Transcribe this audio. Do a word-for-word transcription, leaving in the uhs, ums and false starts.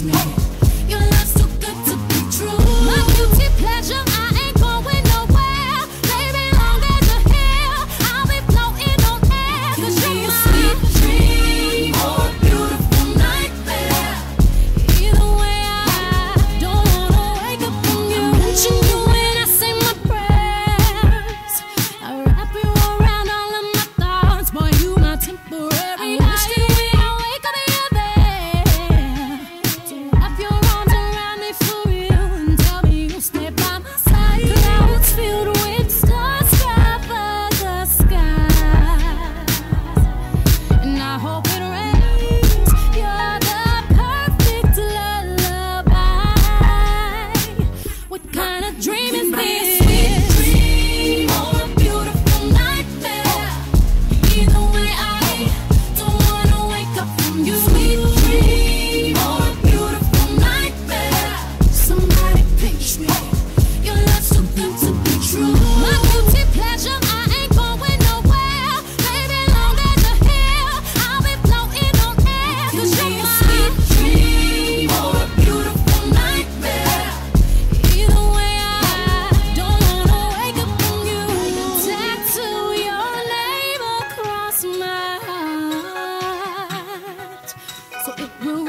reach me. Your love's too good to be true. My guilty pleasure, I ain't going nowhere. Baby, long as you're here, I'll be floating on air. Cause you're my sweet dream or a beautiful nightmare. Either way, I don't wanna wake up from you. I mention you when I say my prayers. I wrap you around all of my thoughts. Boy, you my temporary. I wish that when I wake up, you're there. So wrap your arms around me for real and tell me you'll stay by my side. Clouds filled with stars cover the skies, and I hope it rains. You're the perfect lullaby. What kind of dream is this? Sweet dream or a beautiful nightmare. Either way, I don't wanna wake up from you. Sweet dream or a beautiful nightmare. Somebody pinch me. Your love's too good to be true. My guilty pleasure, I ain't going nowhere. Baby, long as you're here, I'll be floating on air. Cause you're my sweet dream or a beautiful nightmare. Either way, I don't wanna wake up from you. Tattoo your name across my heart, so it will